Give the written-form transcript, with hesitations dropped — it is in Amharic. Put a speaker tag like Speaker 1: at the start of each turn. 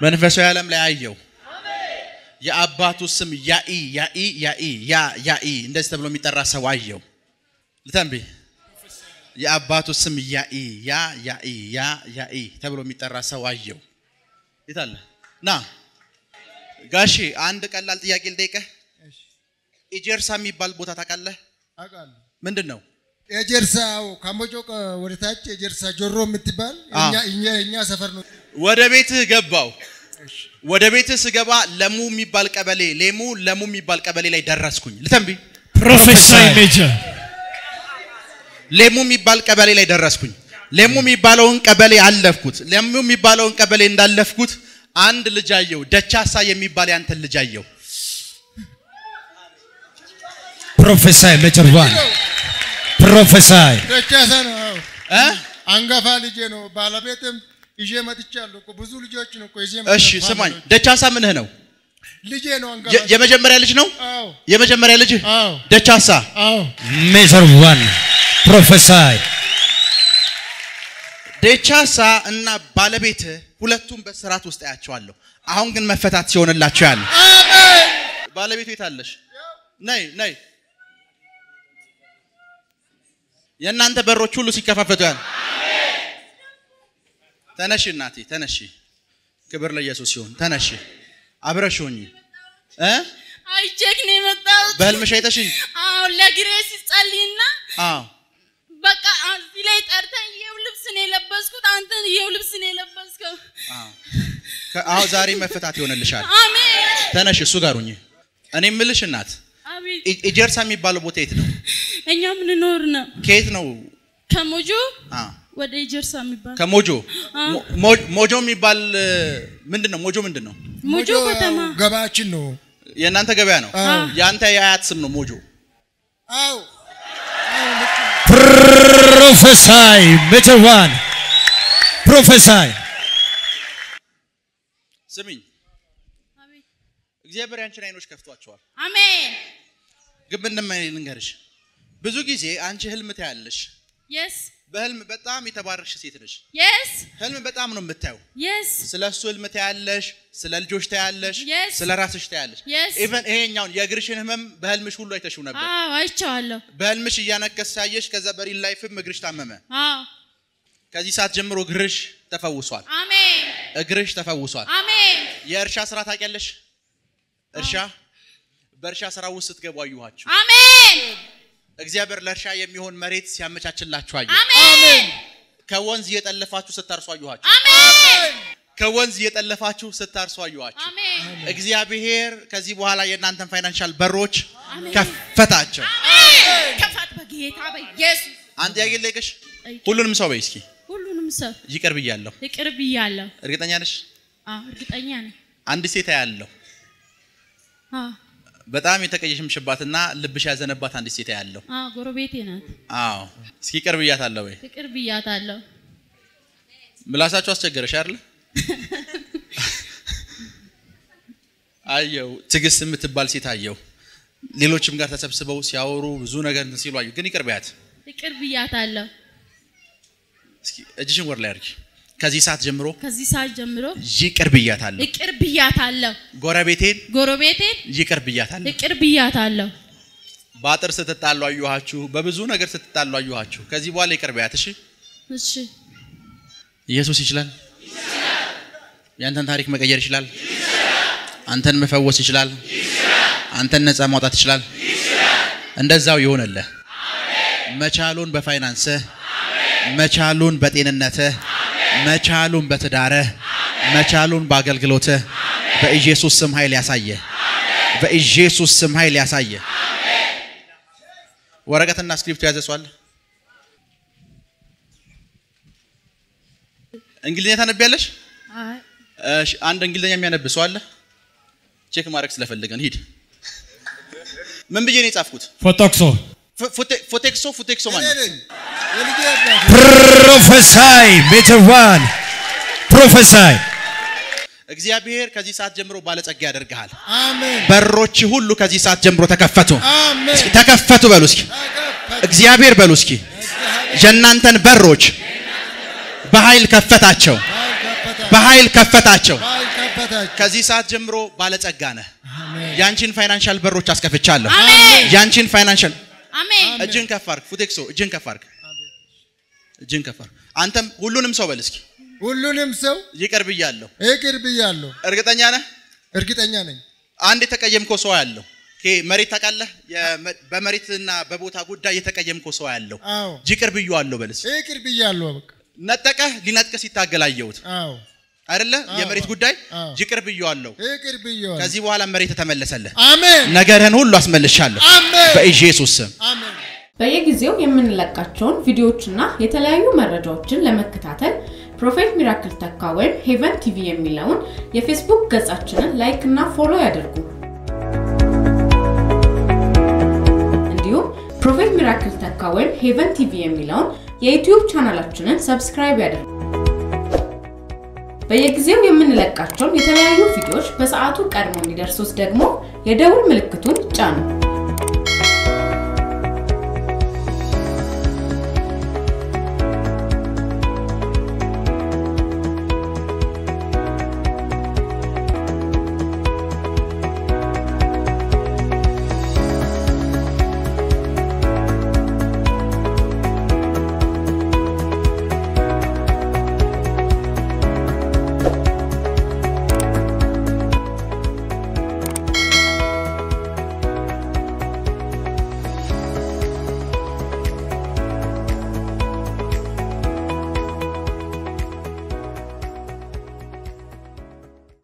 Speaker 1: መንፈሳዊ ዓለም ላይ አየው የአባቱ ስም ያኢ እንደዚህ ተብሎ የሚጠራ ሰው አየው ልተንቢ የአባቱ ስም ያኢ ተብሎ የሚጠራ ሰው አየው ይታለ ና ጋሺ አንድ ቀላል ጥያቄ ልጠይቅህ ኤጀርሳ የሚባል ቦታ ታውቃለህ
Speaker 2: አውቃለሁ
Speaker 1: ምንድነው
Speaker 2: ኤጀርሳው ካሞጆ ወደታች ኤጀርሳ ጆሮ የምትባል እኛ ሰፈር ነው
Speaker 1: ወደ ቤትህ ገባው ወደ ቤትህ ስገባ ለሙ የሚባል ቀበሌ ላይ ደረስኩኝ ልተንቢ
Speaker 3: ፕሮፌሰር ሜጀር
Speaker 1: ለሙ የሚባል ቀበሌ ላይ ደረስኩኝ ለሙ የሚባለውን ቀበሌ አለፍኩት ለሙ የሚባለውን ቀበሌ እንዳለፍኩት አንድ ልጅ አየው ደቻሳ የሚባል ያንተ ልጅ አየው
Speaker 3: ፕሮፌሰር ሜጀር ዋን ፕሮፌሰር
Speaker 2: ደቻሳ ነው አንጋፋ ልጅ ነው ባለቤትም ይዤ መጥቻለሁ እኮ ብዙ ልጆች ነው እኮ ይዤ መጥቻለሁ
Speaker 1: እሺ ስማኝ ደቻሳ ምንህ ነው
Speaker 2: ልጄ ነው አንጋፋ
Speaker 1: የመጀመሪያ ልጅ ነው
Speaker 2: አዎ
Speaker 1: የመጀመሪያ ልጅ አዎ ደቻሳ
Speaker 2: አዎ
Speaker 3: ሜጀር ዋን ፕሮፌሰር
Speaker 1: ደቻሳ እና ባለቤት ሁለቱም በስራት ውስጥ ያያቸዋለሁ አሁን ግን መፈታት ሲሆንላቸው ያለ
Speaker 2: አሜን
Speaker 1: ባለቤቱ የታለሽ ነይ የእናንተ በሮች ሁሉ ሲከፋፈቱ ያለ ተነሽ እናቴ ተነሽ ክብር ለኢየሱስ ይሁን ተነሽ አብረሽኝ
Speaker 4: አይቼክ ነው የመጣሁት
Speaker 1: በህልምሽ አይተሽኝ
Speaker 4: አዎ ለግሬስ ጸልይና
Speaker 1: አዎ
Speaker 4: በቃ እዚህ ላይ ጠርተኝ ይሄው ልብስ ነው የለበስኩት አንተ ይሄው ልብስ ነው የለበስከው
Speaker 1: አዎ ዛሬ መፈታት ይሆንልሻል
Speaker 4: አሜን
Speaker 1: ተነሽ እሱ ጋር ሁኚ እኔ ምልሽ እናት
Speaker 4: አሜን
Speaker 1: ኤጀርሳ የሚባለው ቦታ የት ነው
Speaker 4: እኛ ምን ኖር ነው
Speaker 1: ከየት ነው
Speaker 4: ከሞጆ ወደ ኤጀርሳ የሚባል
Speaker 1: ከሞጆ ሞጆ የሚባል ምንድነው
Speaker 4: ሞጆ ከተማ
Speaker 2: ገባችን ነው
Speaker 1: የእናንተ ገበያ ነው ያንተ የአያት ስም ነው ሞጆ
Speaker 2: አዎ
Speaker 3: ፕሮፌሰር ሜጀር ዋን ፕሮፌሰር
Speaker 1: ስሚኝ
Speaker 4: አሜን
Speaker 1: እግዚአብሔር ያንቺን አይኖች ከፍቷቸዋል
Speaker 4: አሜን
Speaker 1: ግን ምንድነው ልንገርሽ ብዙ ጊዜ አንቺ ህልም ታያለሽ
Speaker 4: yes
Speaker 1: በህልም በጣም የተባረክሽ ሴት ነሽ
Speaker 4: yes
Speaker 1: ህልም በጣም ነው የምታየው
Speaker 4: yes
Speaker 1: ስለሱ ህልም ታያለሽ ስለ ልጆች ታያለሽ ስለ ራስሽ ታያለሽ ኢቭን ይሄኛውን የእግርሽን ህመም በህልምሽ ሁሉ አይተሽው ነበር
Speaker 4: አዎ አይቻለሁ
Speaker 1: በህልምሽ እያነከሳየሽ ከዛ በሪል ላይፍም እግርሽ ታመመ
Speaker 4: አዎ
Speaker 1: ከዚህ ሰዓት ጀምሮ እግርሽ ተፈውሷል
Speaker 4: አሜን
Speaker 1: እግርሽ ተፈውሷል
Speaker 4: አሜን
Speaker 1: የእርሻ ስራ ታውቂያለሽ እርሻ በእርሻ ስራ ውስጥ ስትገቡ አዩኋችሁ
Speaker 4: አሜን
Speaker 1: እግዚአብሔር ለእርሻ የሚሆን መሬት ሲያመቻችላችሁ አዩ
Speaker 4: አሜን
Speaker 1: ከወንዝ እየጠለፋችሁ ስታርሱ አዩኋችሁ
Speaker 4: አሜን
Speaker 1: ከወንዝ እየጠለፋችሁ ስታርሱ አዩኋችሁ
Speaker 4: አሜን
Speaker 1: እግዚአብሔር ከዚህ በኋላ የእናንተን ፋይናንሻል በሮች ከፈታቸው
Speaker 4: አሜን ከፈት በጌታ በኢየሱስ
Speaker 1: አንተ ያገለገሽ ሁሉንም ሰው በይስኪ
Speaker 4: ሁሉንም ሰው
Speaker 1: ይቅርብ ይያለሁ እርግጠኛ ነሽ
Speaker 4: አዎ እርግጠኛ ነኝ
Speaker 1: አንድ ሴት ያያለሁ በጣም የተቀየሽምሽባትና ልብሽ ያዘነባት አንድ ሴት ያያለሁ
Speaker 4: ጎረቤቴ ናት
Speaker 1: አዎ እስኪ ቅርብ ይያታለሁ ወይ
Speaker 4: ቅርብ ይያታለሁ
Speaker 1: ምላሳችሁ አስቸገረሽ አይደል አየው ትግስት የምትባል ሴት አየው ሌሎችም ጋር ተሰብስበው ሲያወሩ ብዙ ነገር ሲሉ አየው ግን ይቅርብ ይያታለሁ እስኪ እጅሽን ወር ላይ አርጊ ከዚህ ሰዓት ጀምሮ ይቅርብ ይያታለሁ ጎረቤቴን ይቅርብ ይያታለሁ ባጥር ስትጣሉ አዩኋችሁ በብዙ ነገር ስትጣሉ አዩኋችሁ ከዚህ በኋላ ይቅርብ ይያት እሺ ኢየሱስ ይችላል ያንተን ታሪክ መቀየር ይችላል አንተን መፈወስ ይችላል አንተን ነፃ ማውጣት ይችላል እንደዛው ይሆንልህ መቻሉን በፋይናንስ መቻሉን በጤንነት መቻሉን በትዳረ መቻሉን በአገልግሎት በኢየሱስ ስም ኃይል ያሳየ በኢየሱስ ስም ኃይል ያሳየ ወረቀትና ስክሪፕት ያዘሷል እንግሊዘኛ ታነቢያለሽ እሺ አንድ እንግሊዘኛ የሚያነብሰው አለ ቼክ ማድረግ ስለፈለገን ሂድ ምን ብዬ ነው የጻፍኩት ፉቴክሶ ማለት
Speaker 3: ፕሮፌሰር ሜጀር ዋን ፕሮፌሰር
Speaker 1: እግዚአብሔር ከዚህ ሰዓት ጀምሮ ባለጸጋ ያደርጋል
Speaker 2: አሜን
Speaker 1: በሮች ሁሉ ከዚህ ሰዓት ጀምሮ ተከፈቱ
Speaker 2: አሜን
Speaker 1: ተከፈቱ በሉ እስኪ እግዚአብሔር በሉ እስኪ የእናንተን በሮች በኃይል ከፈታቸው ከዚህ ሰዓት ጀምሮ ባለጸጋ ነህ
Speaker 2: አሜን
Speaker 1: ያንቺን ፋይናንሻል በሮች አስከፍቻለሁ
Speaker 4: አሜን
Speaker 1: ያንቺን ፋይናንሻል
Speaker 4: አሜን
Speaker 1: እጅን ከፋርክ ፉቴክሶ እጅን ከፋርክ እጅን ከፋርክ አንተም ሁሉንም ሰው በል እስኪ
Speaker 2: ሁሉንም ሰው
Speaker 1: ይቅር ብያለሁ
Speaker 2: እርግጠኛ
Speaker 1: ነህ
Speaker 2: እርግጠኛ ነኝ
Speaker 1: አንድ የተቀየምከው ሰው ያለው መሬት ታውቃለህ በመሬትና በቦታ ጉዳይ የተቀየምከው ሰው ያለው ይቅር ብያለሁ በልስ
Speaker 2: ይቅር ብያለሁ በቃ
Speaker 1: ነጠቀህ ሊነጥቀህ ሲታገላየውት አይደለ የመሬት ጉዳይ ይቅር ብያለሁ ከዚህ በኋላ መሬት ተመለሰልህ
Speaker 2: አሜን
Speaker 1: ነገርህን ሁሉ አስመልሻለሁ በኢየሱስ ስም
Speaker 2: አሜን
Speaker 5: በየጊዜው የምንለቃቸውን ቪዲዮዎችና የተለያዩ መረጃዎችን ለመከታተል ፕሮፌት ሚራክል ተካ ወይም ሄቨን ቲቪ የሚለውን የፌስቡክ ገጻችንን ላይክ እና ፎሎ ያድርጉ እንዲሁም ፕሮፌት ሚራክል ተካ ወይም ሄቨን ቲቪ የሚለውን የዩቲዩብ ቻናላችንን ሰብስክራይብ ያድርጉ በየጊዜው የምንለቃቸውን የተለያዩ ቪዲዮዎች በሰዓቱ ቀድሞ እንዲደርሱት ደግሞ የደውል ምልክቱን ጫኑ